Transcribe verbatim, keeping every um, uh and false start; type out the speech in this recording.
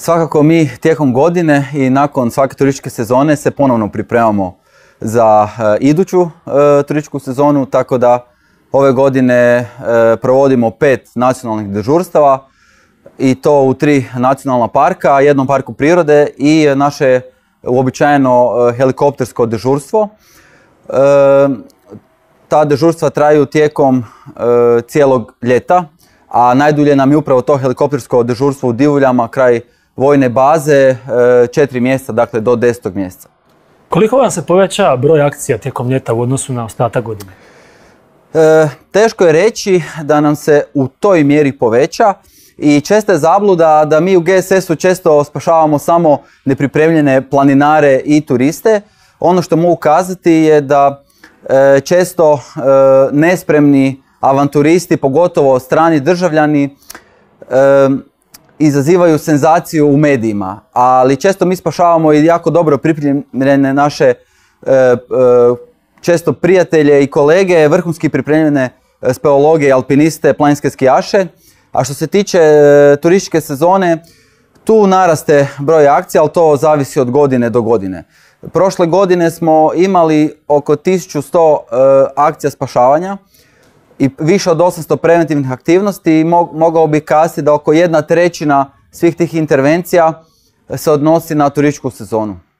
Svakako mi tijekom godine i nakon svake turističke sezone se ponovno pripremamo za e, iduću e, turističku sezonu, tako da ove godine e, provodimo pet nacionalnih dežurstava i to u tri nacionalna parka, jednom parku prirode i naše uobičajeno e, helikoptersko dežurstvo. E, ta dežurstva traju tijekom e, cijelog ljeta, a najdulje nam je upravo to helikoptersko dežurstvo u Divuljama kraj vojne baze, četiri mjeseca, dakle do desetog mjeseca. Koliko vam se poveća broj akcija tijekom ljeta u odnosu na ostatak godine? E, teško je reći da nam se u toj mjeri poveća i česta je zabluda da mi u G S S-u često spašavamo samo nepripremljene planinare i turiste. Ono što mogu kazati je da e, često e, nespremni avanturisti, pogotovo strani državljani, e, izazivaju senzaciju u medijima, ali često mi spašavamo i jako dobro pripremljene naše e, e, često prijatelje i kolege, vrhunski pripremljene speologe i alpiniste, planinske skijaše. A što se tiče e, turističke sezone, tu naraste broj akcija, ali to zavisi od godine do godine. Prošle godine smo imali oko tisuću sto e, akcija spašavanja i više od osamsto preventivnih aktivnosti i mogao bi kazati da oko jedna trećina svih tih intervencija se odnosi na turističku sezonu.